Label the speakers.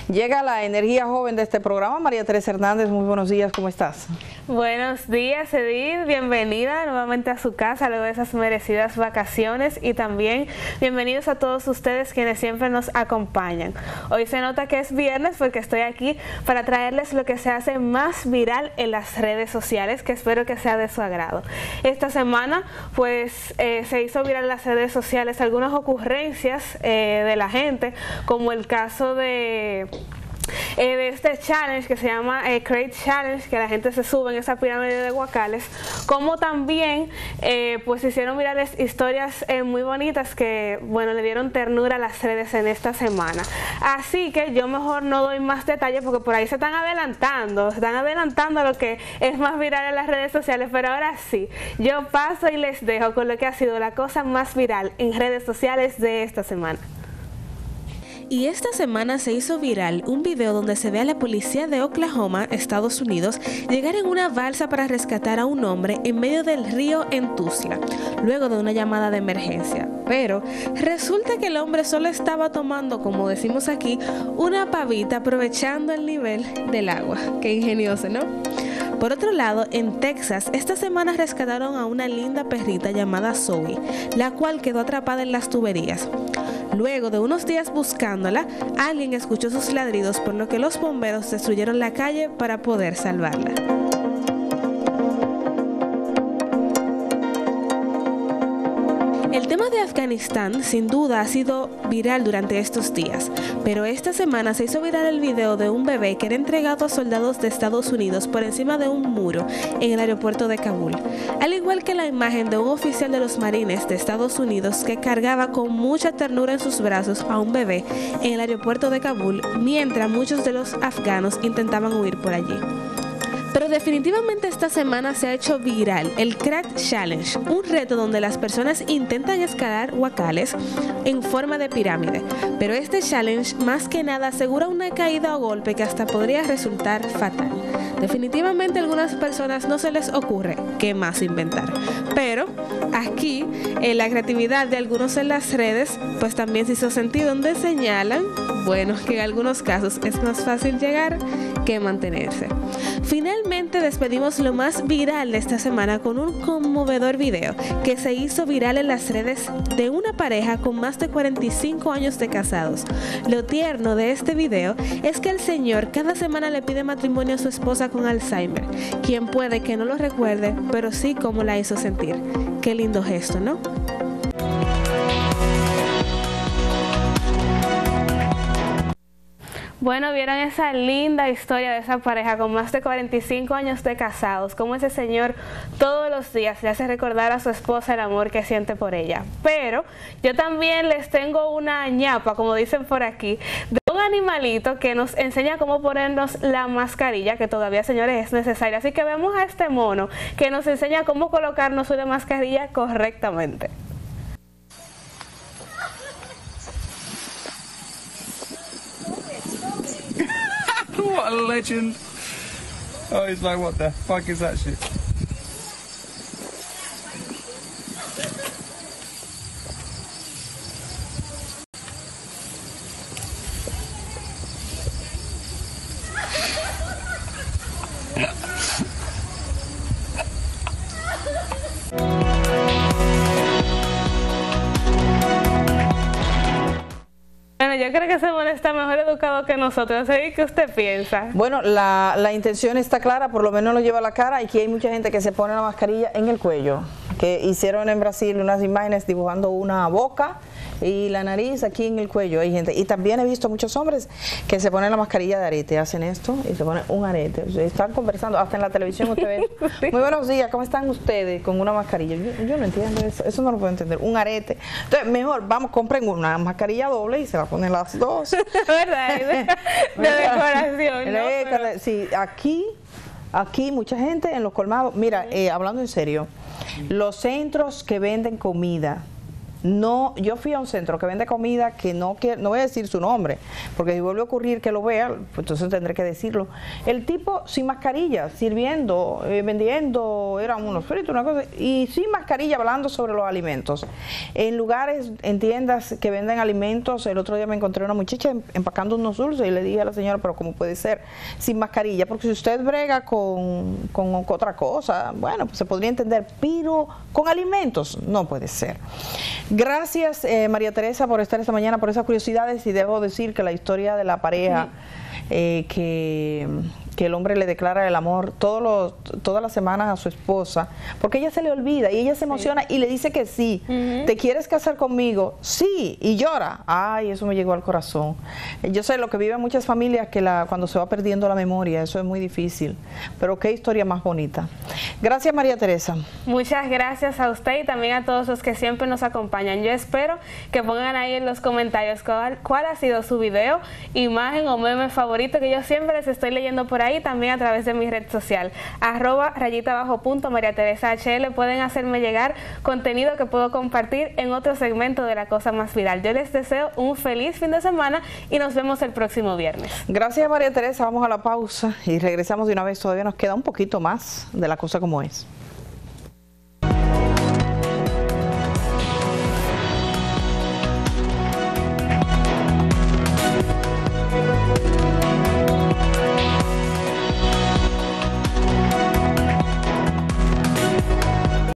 Speaker 1: Llega la energía joven de este programa. María Teresa Hernández, muy buenos días, ¿cómo estás?
Speaker 2: Buenos días, Edith, bienvenida nuevamente a su casa luego de esas merecidas vacaciones y también bienvenidos a todos ustedes quienes siempre nos acompañan. Hoy se nota que es viernes porque estoy aquí para traerles lo que se hace más viral en las redes sociales, que espero que sea de su agrado. Esta semana pues se hizo viral en las redes sociales algunas ocurrencias de la gente, como el caso de este challenge que se llama Crate Challenge, que la gente se sube en esa pirámide de guacales, como también pues hicieron virales historias muy bonitas que, bueno, le dieron ternura a las redes en esta semana. Así que yo mejor no doy más detalles porque por ahí se están adelantando a lo que es más viral en las redes sociales, pero ahora sí, yo paso y les dejo con lo que ha sido la cosa más viral en redes sociales de esta semana.
Speaker 3: Y esta semana se hizo viral un video donde se ve a la policía de Oklahoma, Estados Unidos, llegar en una balsa para rescatar a un hombre en medio del río en Tulsa, luego de una llamada de emergencia. Pero resulta que el hombre solo estaba tomando, como decimos aquí, una pavita aprovechando el nivel del agua. Qué ingenioso, ¿no? Por otro lado, en Texas, esta semana rescataron a una linda perrita llamada Zoe, la cual quedó atrapada en las tuberías. Luego de unos días buscándola, alguien escuchó sus ladridos, por lo que los bomberos destruyeron la calle para poder salvarla. El tema de Afganistán sin duda ha sido viral durante estos días, pero esta semana se hizo viral el video de un bebé que era entregado a soldados de Estados Unidos por encima de un muro en el aeropuerto de Kabul, al igual que la imagen de un oficial de los marines de Estados Unidos que cargaba con mucha ternura en sus brazos a un bebé en el aeropuerto de Kabul, mientras muchos de los afganos intentaban huir por allí. Pero definitivamente esta semana se ha hecho viral el Crate Challenge, un reto donde las personas intentan escalar guacales en forma de pirámide. Pero este challenge más que nada asegura una caída o golpe que hasta podría resultar fatal. Definitivamente a algunas personas no se les ocurre qué más inventar. Pero aquí la creatividad de algunos en las redes pues también se hizo sentir, donde señalan, bueno, que en algunos casos es más fácil llegar que mantenerse. Finalmente despedimos lo más viral de esta semana con un conmovedor video que se hizo viral en las redes de una pareja con más de 45 años de casados. Lo tierno de este video es que el señor cada semana le pide matrimonio a su esposa con Alzheimer, quien puede que no lo recuerde, pero sí cómo la hizo sentir. Qué lindo gesto, ¿no?
Speaker 2: Bueno, vieron esa linda historia de esa pareja con más de 45 años de casados, como ese señor todos los días le hace recordar a su esposa el amor que siente por ella. Pero yo también les tengo una ñapa, como dicen por aquí, de un animalito que nos enseña cómo ponernos la mascarilla, que todavía, señores, es necesaria. Así que veamos a este mono que nos enseña cómo colocarnos una mascarilla correctamente.
Speaker 4: What a legend. Oh, he's like, what the fuck is that shit?
Speaker 2: Yo creo que ese mono está mejor educado que nosotros. ¿Qué usted piensa?
Speaker 1: Bueno, la intención está clara, por lo menos lo lleva a la cara. Y aquí hay mucha gente que se pone la mascarilla en el cuello, que hicieron en Brasil unas imágenes dibujando una boca y la nariz aquí en el cuello. Hay gente, y también he visto muchos hombres que se ponen la mascarilla de arete, hacen esto y se ponen un arete. O sea, están conversando, hasta en la televisión ustedes. Sí. Muy buenos días, ¿cómo están ustedes con una mascarilla? Yo no entiendo eso no lo puedo entender, un arete. Entonces, mejor, vamos, compren una mascarilla doble y se la ponen las dos.
Speaker 2: ¿Verdad? De decoración, ¿no?
Speaker 1: Pero sí, aquí mucha gente en los colmados, mira, hablando en serio, los centros que venden comida, No, yo fui a un centro que vende comida que no voy a decir su nombre, porque si vuelve a ocurrir que lo vea, pues entonces tendré que decirlo. El tipo sin mascarilla, sirviendo, vendiendo, eran unos fritos, una cosa, y sin mascarilla hablando sobre los alimentos. En lugares, en tiendas que venden alimentos, el otro día me encontré una muchacha empacando unos dulces y le dije a la señora, pero ¿cómo puede ser sin mascarilla? Porque si usted brega con otra cosa, bueno, pues se podría entender, pero con alimentos no puede ser. Gracias, María Teresa, por estar esta mañana, por esas curiosidades, y debo decir que la historia de la pareja que el hombre le declara el amor todas las semanas a su esposa, porque ella se le olvida y ella se emociona y le dice que sí. ¿Te quieres casar conmigo? Sí, y llora. Ay, eso me llegó al corazón. Yo sé lo que viven muchas familias, que cuando se va perdiendo la memoria, eso es muy difícil, pero qué historia más bonita. Gracias, María Teresa.
Speaker 2: Muchas gracias a usted y también a todos los que siempre nos acompañan. Yo espero que pongan ahí en los comentarios cuál ha sido su video, imagen o meme favorito, que yo siempre les estoy leyendo por ahí, también a través de mi red social, @María Teresa HL. Pueden hacerme llegar contenido que puedo compartir en otro segmento de La Cosa Más Viral. Yo les deseo un feliz fin de semana y nos vemos el próximo viernes.
Speaker 1: Gracias, María Teresa. Vamos a la pausa y regresamos de una vez. Todavía nos queda un poquito más de La Cosa Como Es.